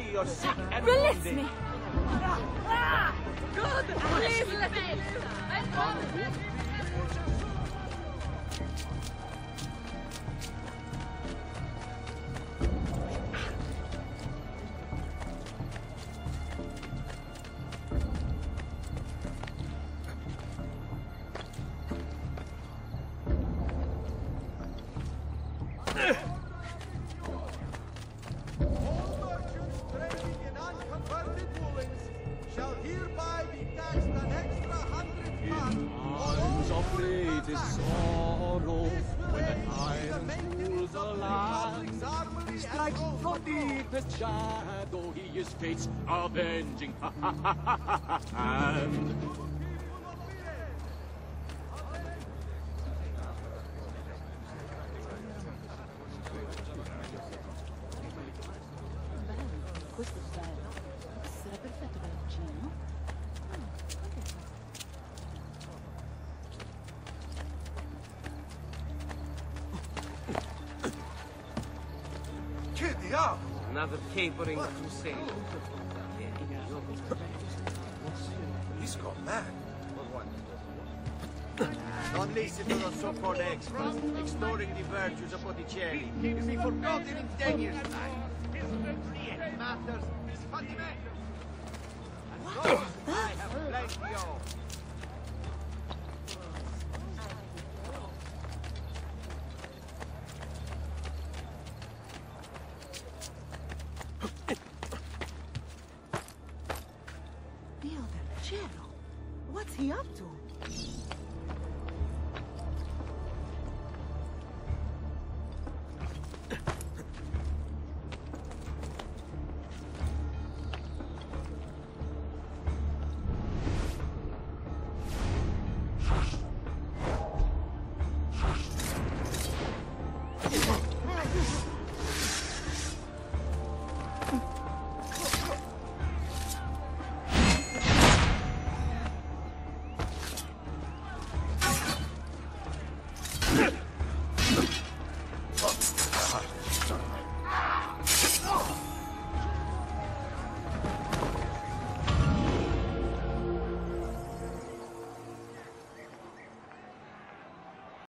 you're sick and Release wounded. me! God, please let me! Shadow, he is fate's avenging hand. Questo è bello. Sarà perfetto per la cucina, no? Che diavolo! Another capering crusade. He's gone mad. Don't listen to the so-called experts extolling the virtues of Botticelli. He'll be forgotten in 10 years' time. It matters is fundamental. And those I have plenty of. Dio del cielo! What's he up to?